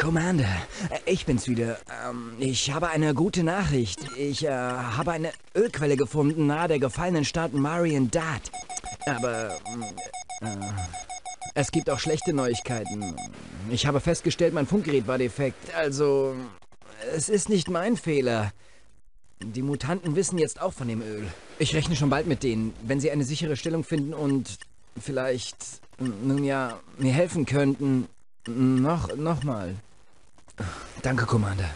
Commander, ich bin's wieder. Ich habe eine gute Nachricht. Ich habe eine Ölquelle gefunden nahe der gefallenen Stadt Mariendat. Aber es gibt auch schlechte Neuigkeiten. Ich habe festgestellt, mein Funkgerät war defekt. Also, es ist nicht mein Fehler. Die Mutanten wissen jetzt auch von dem Öl. Ich rechne schon bald mit denen, wenn sie eine sichere Stellung finden und vielleicht, nun ja, mir helfen könnten. Nochmal. Danke, Commander.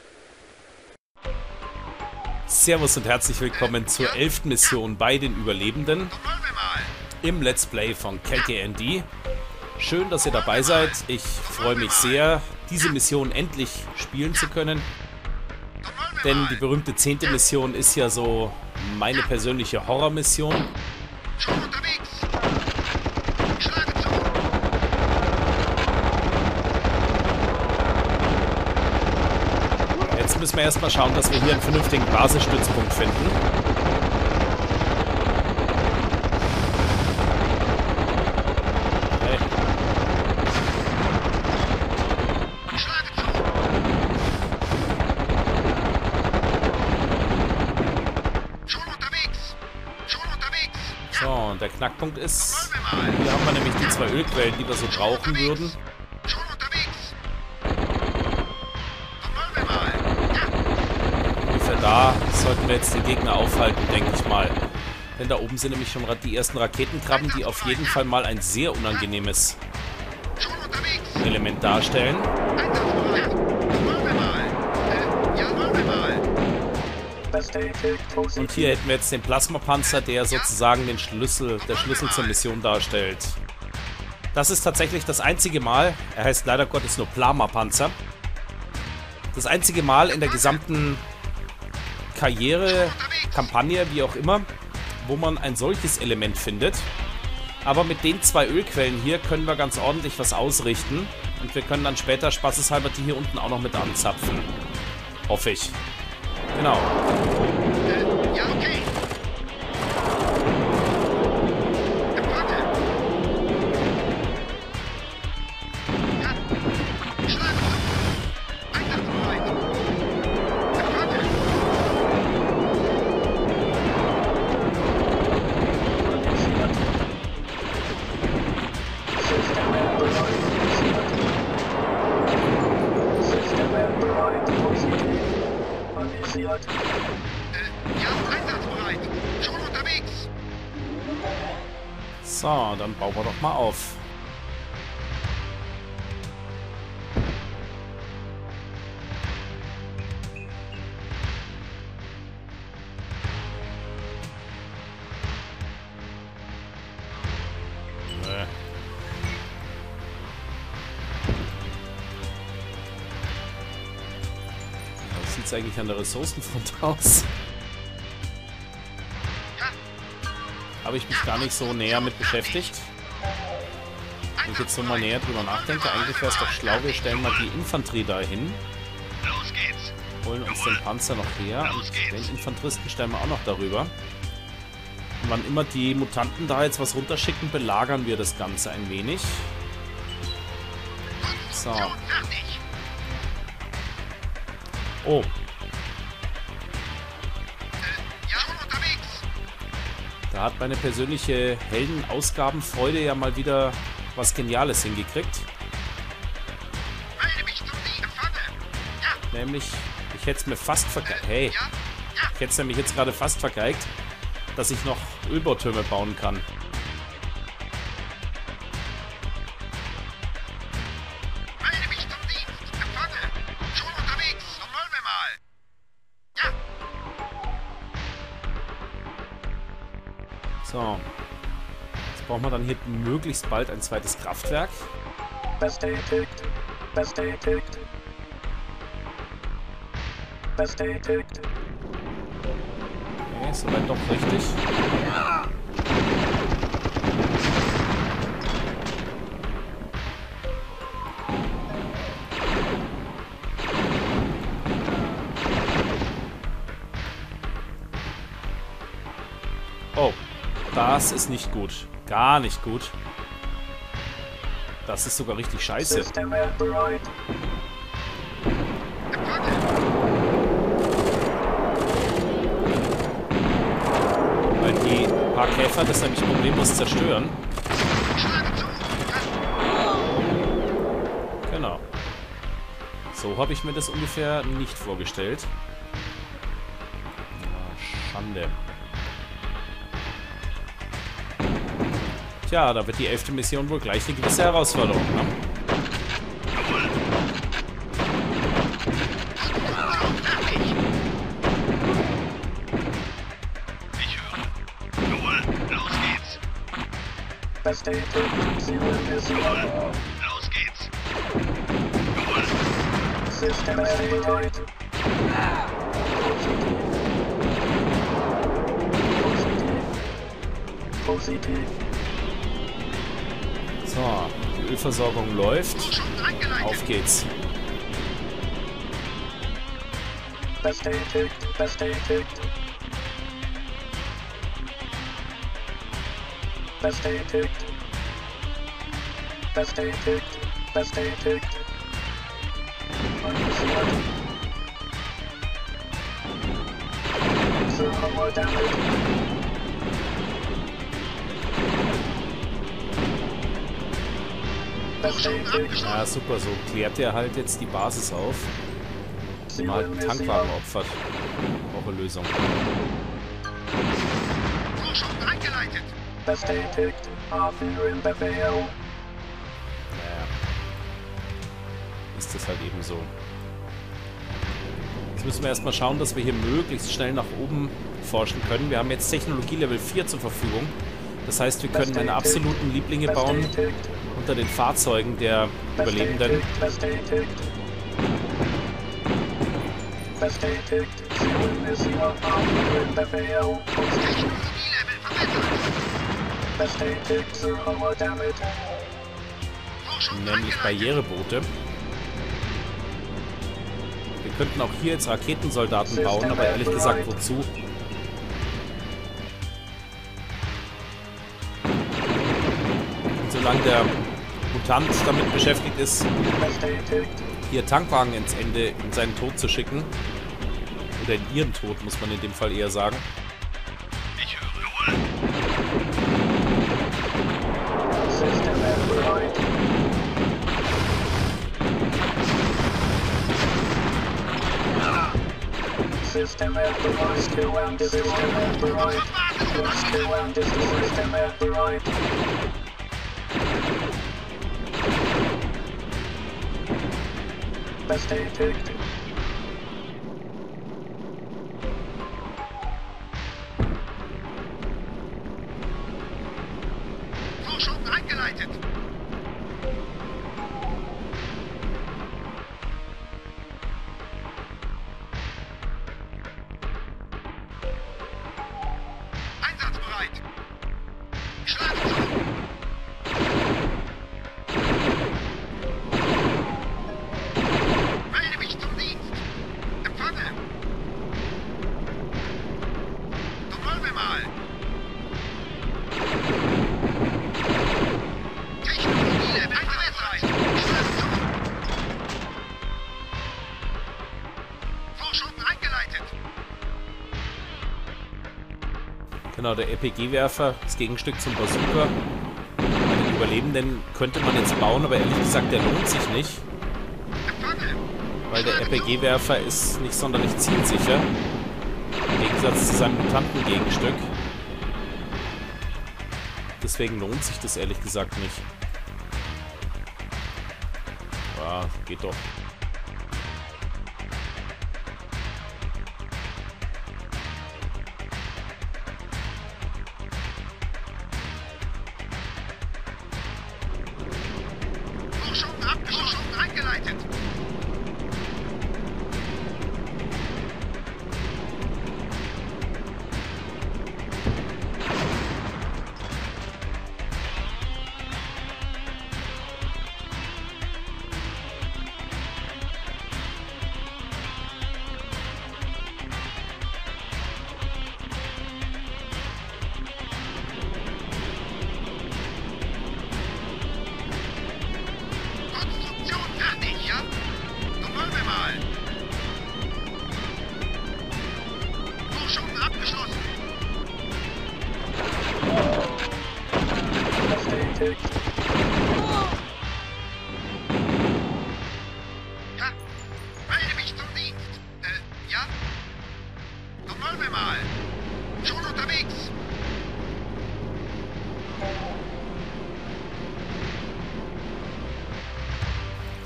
Servus und herzlich willkommen zur 11. Mission bei den Überlebenden im Let's Play von KKND. Schön, dass ihr dabei seid. Ich freue mich sehr, diese Mission endlich spielen zu können. Denn die berühmte 10. Mission ist ja so meine persönliche Horrormission. Schon unterwegs! Jetzt müssen wir erstmal schauen, dass wir hier einen vernünftigen Basisstützpunkt finden. Okay. Schon unterwegs! Schon unterwegs! So, und der Knackpunkt ist, hier haben wir nämlich die 2 Ölquellen, die wir so brauchen würden. Schon unterwegs! Wollen wir mal! Ungefähr da sollten wir jetzt den Gegner aufhalten, denke ich mal. Denn da oben sind nämlich schon die ersten Raketenkrabben, die auf jeden Fall mal ein sehr unangenehmes Schon unterwegs! Element darstellen. Einsatzbereit! Wollen wir mal! Ja, wollen wir mal! Und hier hätten wir jetzt den Plasmapanzer, der sozusagen der Schlüssel zur Mission darstellt. Das ist tatsächlich das einzige Mal, er heißt leider Gottes nur Plama-Panzer, das einzige Mal in der gesamten Karriere, Kampagne, wie auch immer, wo man ein solches Element findet. Aber mit den 2 Ölquellen hier können wir ganz ordentlich was ausrichten. Und wir können dann später spaßeshalber die hier unten auch noch mit anzapfen. Hoffe ich. Genau. Ja, okay! Warte! Ja! Schlagen! Einsatzbereit! Warte! Ja, einsatzbereit! Schon unterwegs! So, dann bauen wir doch mal auf. Wie sieht es eigentlich an der Ressourcenfront aus? Habe ich mich gar nicht so näher mit beschäftigt. Wenn ich jetzt so mal näher drüber nachdenke, eigentlich wäre es doch schlau, wir stellen mal die Infanterie dahin, Los geht's! holen uns den Panzer noch her und den Infanteristen stellen wir auch noch darüber. Und wann immer die Mutanten da jetzt was runterschicken, belagern wir das Ganze ein wenig. So. Fertig! Oh, Ja, schon unterwegs! da hat meine persönliche Heldenausgabenfreude ja mal wieder was Geniales hingekriegt. Melde mich zum Sieg! Pfanne! Ja! Nämlich, ich hätte es mir fast vergeigt. Hey, Ja! ich hätte es nämlich jetzt gerade fast vergeigt, dass ich noch Ölbautürme bauen kann. Melde mich zum Dienst! Pfanne! Schon unterwegs! Dann wollen wir mal! Ja! So. Jetzt brauchen wir dann hier möglichst bald ein zweites Kraftwerk. Bestätigt. Bestätigt. Bestätigt. Okay, soweit doch richtig. Oh, das ist nicht gut. Gar nicht gut. Das ist sogar richtig scheiße. System bereit. Käfer das nämlich problemlos zerstören. Genau. So habe ich mir das ungefähr nicht vorgestellt. Schande. Tja, da wird die 11. Mission wohl gleich eine gewisse Herausforderung, ne? Ich höre. Jawohl, los geht's. Bestätigt. Ziel Mission. Los geht's. Jawohl. System bestätigt. Positiv. So, die Ölversorgung läuft. Auf geht's. Bestätigt. Bestätigt. Bestätigt. Bestätigt. Bestätigt. Analysiert. Thermal damage. Bestätigt. Ja, super, so klärt er halt jetzt die Basis auf. Mal einen Tankwagen opfert. Auch eine Lösung. Forschung eingeleitet. Bestätigt. Abführen Befehl. Naja. Ist das halt eben so. Jetzt müssen wir erstmal schauen, dass wir hier möglichst schnell nach oben forschen können. Wir haben jetzt Technologie Level 4 zur Verfügung. Das heißt, wir können meine absoluten Lieblinge bauen unter den Fahrzeugen der Überlebenden. Bestätigt. Bestätigt. Zielmission abführen Befehl. Technologie-Level verbessert. Bestätigt. Thermal damage. Forschung Nämlich eingeleitet. Barriereboote. Wir könnten auch hier jetzt Raketensoldaten bauen, aber ehrlich gesagt, wozu? Und solange der Mutant damit beschäftigt ist, Bestätigt. hier Tankwagen ins Ende in seinen Tod zu schicken, oder in ihren Tod, muss man in dem Fall eher sagen, Ich höre. Jawohl. System bereit. System bereit. Skill and System bereit. Skill and System bereit. Bestätigt. Forschung eingeleitet. Einsatzbereit. Schlagen zu. Melde mich zum Dienst. Empfange. Dann wollen wir mal. Technologie-Level verbessert. Schlagen zu. Forschung eingeleitet. genau, der RPG-Werfer, das Gegenstück zum Bazooka. Den Überlebenden könnte man jetzt bauen, aber ehrlich gesagt, der lohnt sich nicht. Empfange. Weil der RPG-Werfer ist nicht sonderlich zielsicher. Im Gegensatz zu seinem Mutanten-Gegenstück. Deswegen lohnt sich das ehrlich gesagt nicht. Ja, geht doch. Forschung eingeleitet.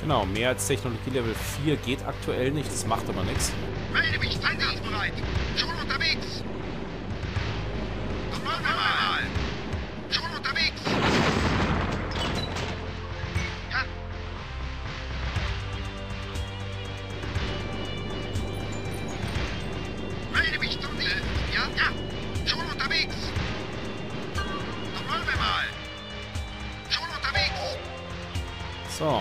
Genau, mehr als Technologie Level 4 geht aktuell nicht, das macht aber nichts. Melde mich einsatzbereit. Schon unterwegs. Dann wollen wir mal. Schon unterwegs. Ja. Melde mich zum Dienst. Ja, ja. Schon unterwegs. Dann wollen wir mal. Schon unterwegs. So.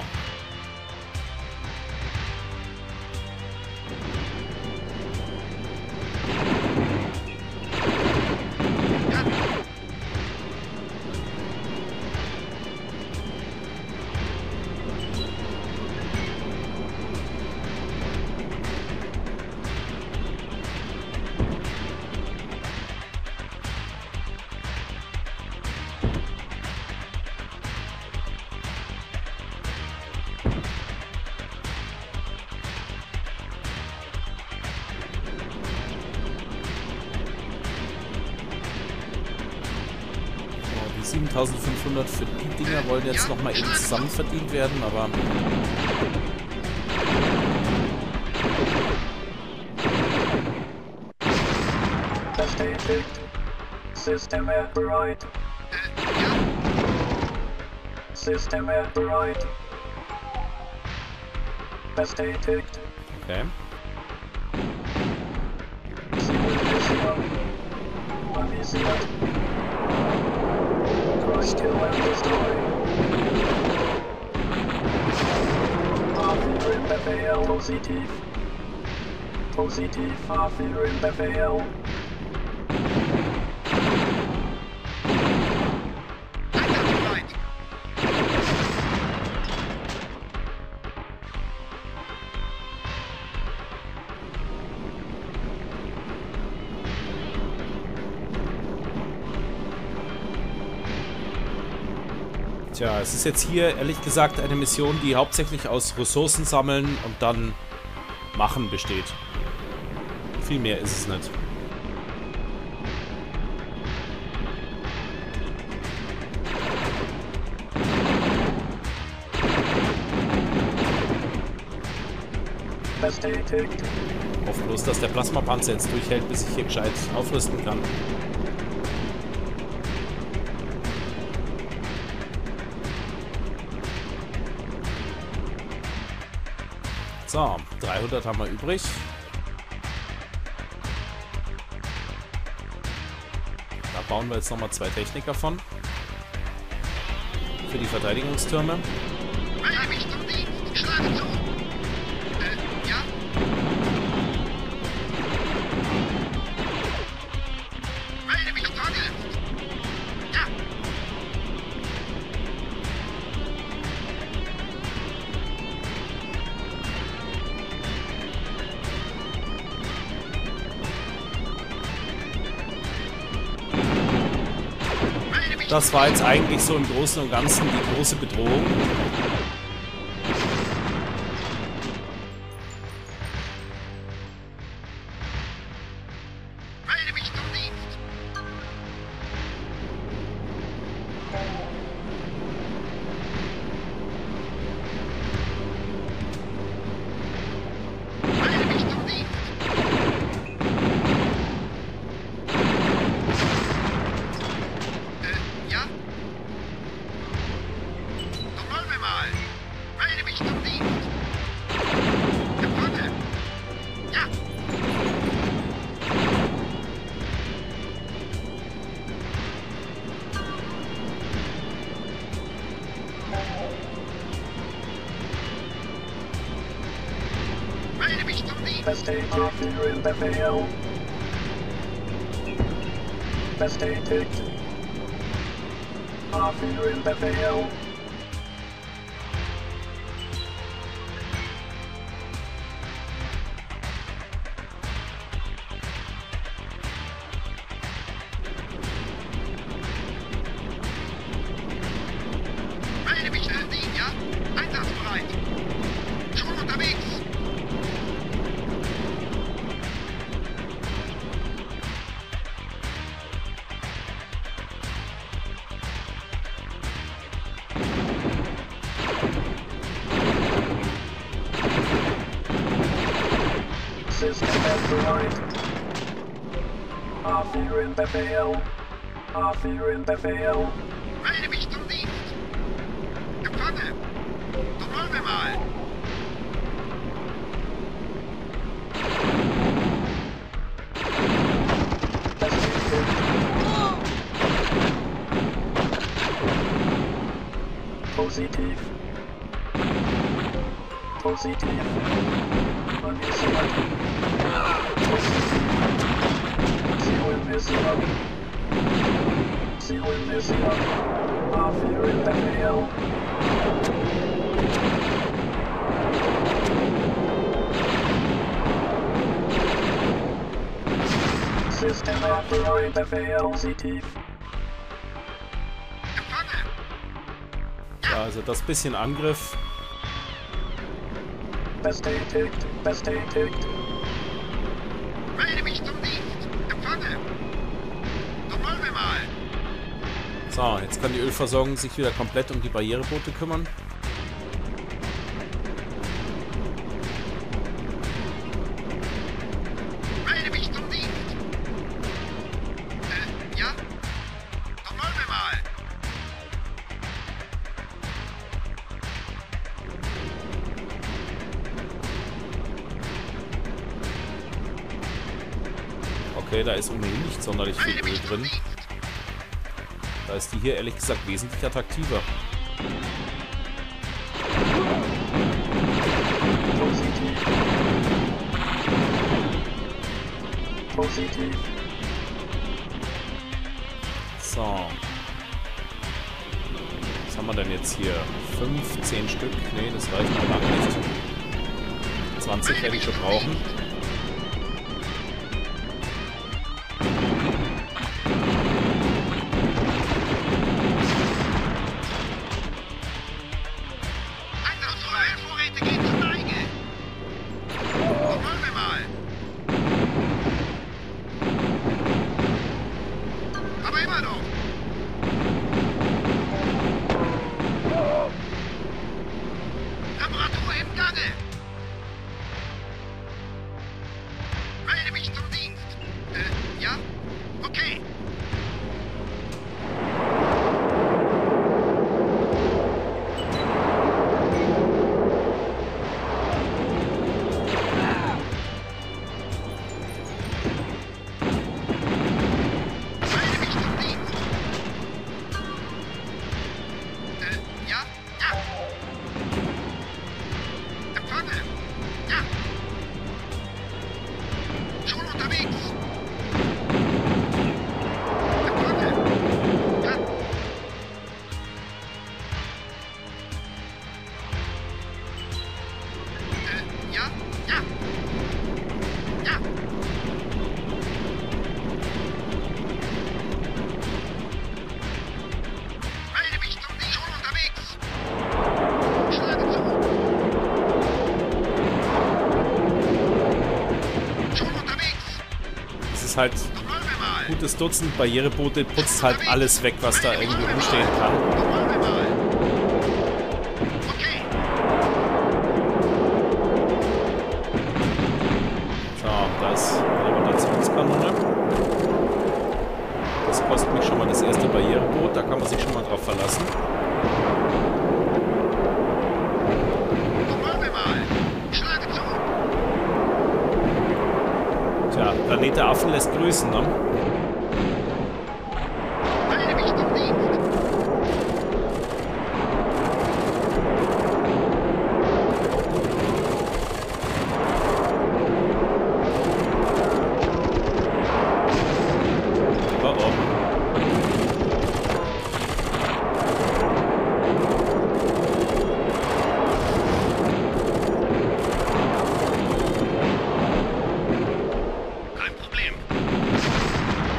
Die 7500 für die Dinger wollen jetzt nochmal eben zusammen verdient werden, aber Bestätigt. System bereit. System bereit. Bestätigt. okay. Zielvision. Avisiert. Crush, kill and destroy. A4 im Befehl. Positiv. Positiv. A4 im Befehl. Einsatzbereit. Tja, es ist jetzt hier ehrlich gesagt eine Mission, die hauptsächlich aus Ressourcen sammeln und dann machen besteht. Viel mehr ist es nicht. Bestätigt. Hoffe bloß, dass der Plasmapanzer jetzt durchhält, bis ich hier gescheit aufrüsten kann. So, 300 haben wir übrig. Da bauen wir jetzt nochmal 2 Techniker von. Für die Verteidigungstürme. Melde mich zum Dienst. Schlage zu. Ja. Melde mich zur Dienst. Ja. Melde mich. Das war jetzt eigentlich so im Großen und Ganzen die große Bedrohung. Melde mich zum Dienst. Melde mich zum Dienst. Ja? Dann wollen wir mal. Melde mich zum Dienst. Empfange. Ja. Melde mich zum Dienst. Bestätigt. A4 im Befehl. Bestätigt. A4 im Befehl. Melde mich zum Dienst, ja? Einsatzbereit. Schon unterwegs. System bereit. A4 im Befehl. A4 im Befehl. Melde mich zum Dienst. Empfange. Dann wollen wir mal. Positiv. Positiv. Analysiert. Positiv. Ziel visiert. Ziel visiert. A4 im Befehl. System A4 im Befehl. Positiv. Empfange. Ja, also das bisschen Angriff. Bestätigt. Bestätigt. Melde mich zum Dienst. Empfange. Dann wollen wir mal. So, jetzt kann die Ölversorgung sich wieder komplett um die Barriereboote kümmern. Melde mich zum Dienst. Ja? Dann wollen wir mal. Okay, da ist ohnehin nicht sonderlich viel Melde Öl mich zum drin. Dienst. Da ist die hier ehrlich gesagt wesentlich attraktiver. Positiv. Positiv. So. Was haben wir denn jetzt hier? 15 Stück? Nee, das reicht noch lange nicht. 20 werde ich schon brauchen. Unsere Ölvorräte gehen zur Neige. Dann wollen wir mal. Aber immer noch. Reparatur im Gange. Melde mich zum Dienst. Ja? Okay. Melde mich zum Dienst. Ja? Ja. Empfange. Ja. Schon unterwegs. Empfange. Ja. Ja? Ja. Ja. Melde mich zum Dienst. Schon unterwegs. Schlage zu. Schon unterwegs. Es ist halt Dann wollen wir mal. ein gutes Dutzend Barriereboote, putzt halt alles weg, was da irgendwie rumstehen kann. Dann wollen wir mal. Okay. So, da ist eine Rotationskanone. Das kostet mich schon mal das erste Barriereboot, da kann man sich schon mal drauf verlassen. Dann wollen wir mal. Schlage zu. Tja, Planet der Affen lässt grüßen, ne? Melde mich zum Dienst. Oh oh. Kein Problem.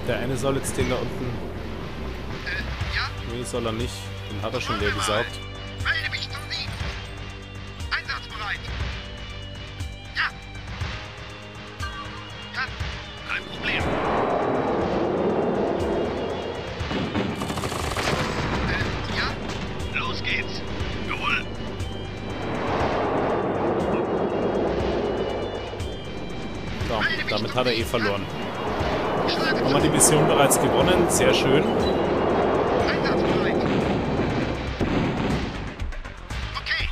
Der eine soll jetzt den da unten... Ja? Nee, soll er nicht. Den hat er schon leer gesaugt. Melde mich zum Dienst. Einsatzbereit. Ja. Ja. Kein Problem. Ja? Los geht's. Jawohl. So, damit hat er eh verloren. Schlage Haben wir die Mission bereits gewonnen. Sehr schön. Einsatzbereit. Okay.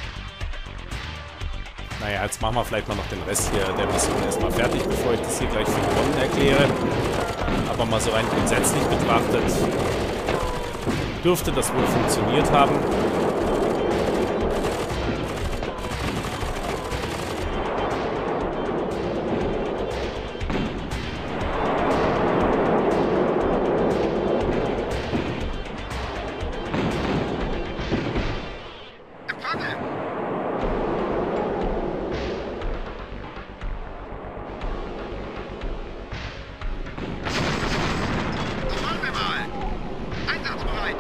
Naja, jetzt machen wir vielleicht mal noch den Rest hier der Mission erstmal fertig, bevor ich das hier gleich für gewonnen erkläre. Aber mal so rein grundsätzlich betrachtet, dürfte das wohl funktioniert haben. Empfange. Wollen wir mal. Einsatzbereit.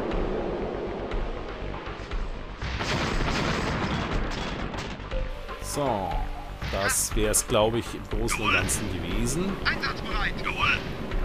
So, das wäre es, glaube ich, im Großen und Ganzen gewesen. Einsatzbereit. Jawohl.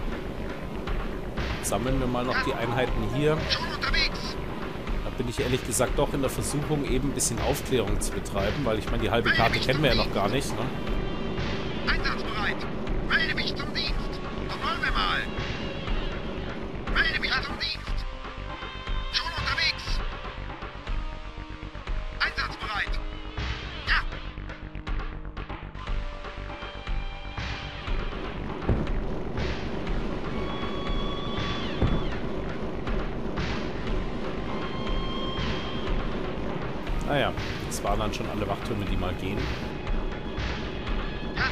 Sammeln wir mal noch die Einheiten hier. Schon unterwegs. Da bin ich ehrlich gesagt doch in der Versuchung, eben ein bisschen Aufklärung zu betreiben, weil ich meine, die halbe Karte kennen wir ja noch gar nicht. Ne? Einsatzbereit. Melde mich zum Dienst. Dann wollen wir mal. Melde mich zum Dienst. Schon unterwegs. Einsatzbereit. Ja. Naja, das waren dann schon alle Wachtürme, die mal gehen. Ja.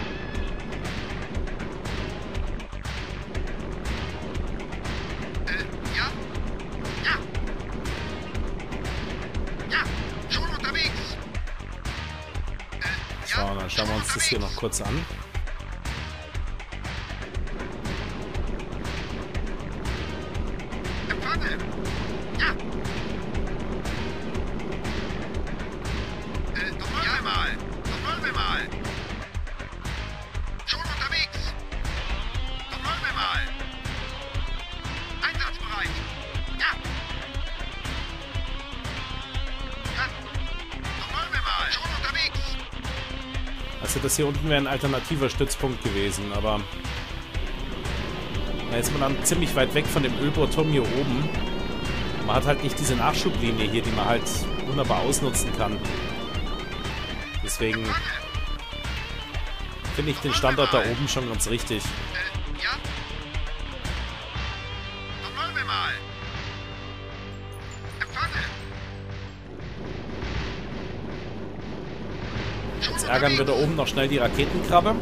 Ja. Ja. Ja. Schon unterwegs. So, dann schauen wir uns das hier noch kurz an. Empfange. Ja. Dann wollen wir mal. Dann wollen wir mal. Schon unterwegs. Dann wollen wir mal. Einsatzbereit. Ja. Ja. Dann wollen wir mal. Schon unterwegs. Also das hier unten wäre ein alternativer Stützpunkt gewesen, aber da ist man dann ziemlich weit weg von dem Ölbohrturm hier oben. Man hat halt nicht diese Nachschublinie hier, die man halt wunderbar ausnutzen kann. Deswegen finde ich den Standort da oben schon ganz richtig. Ja. Dann wollen wir mal. Empfange. Schon Jetzt ärgern wir da oben noch schnell die Raketenkrabbe.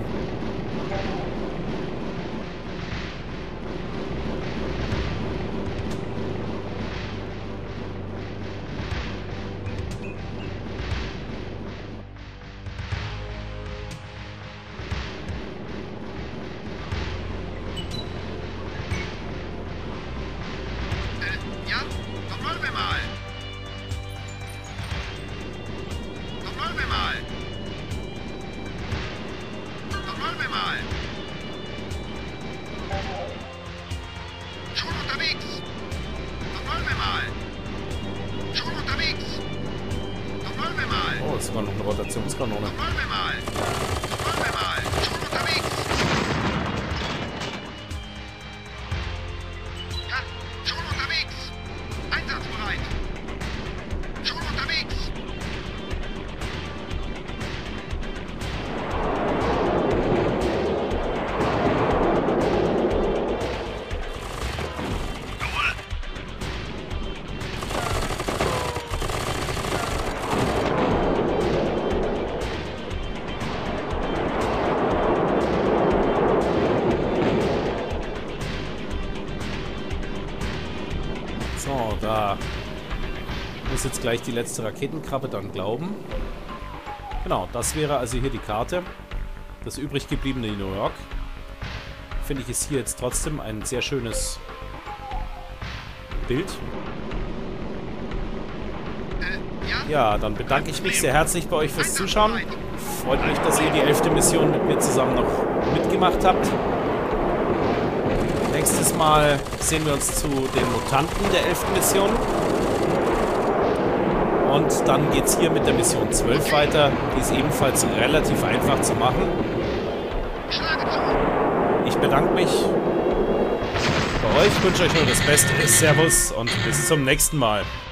Ja, dann wollen wir mal. Dann wollen wir mal. Dann wollen wir mal. Schon unterwegs. Dann wollen wir mal. Schon unterwegs. Dann wollen wir mal. Oh, das ist sogar noch eine Rotationskanone. Dann wollen wir mal. Dann wollen wir mal. Schon unterwegs. Ja, schon unterwegs. Einsatzbereit. Schon unterwegs. Jawohl. So, da muss jetzt gleich die letzte Raketenkrabbe dann glauben. Genau, das wäre also hier die Karte. Das übrig gebliebene New York. finde ich, ist hier jetzt trotzdem ein sehr schönes Bild. Ja, dann bedanke ich mich sehr herzlich bei euch fürs Zuschauen. Freut mich, dass ihr die 11. Mission mit mir zusammen noch mitgemacht habt. Nächstes Mal sehen wir uns zu den Mutanten der 11. Mission. Und dann geht es hier mit der Mission 12 weiter. Die ist ebenfalls relativ einfach zu machen. Ich bedanke mich bei euch, wünsche euch nur das Beste. Servus und bis zum nächsten Mal.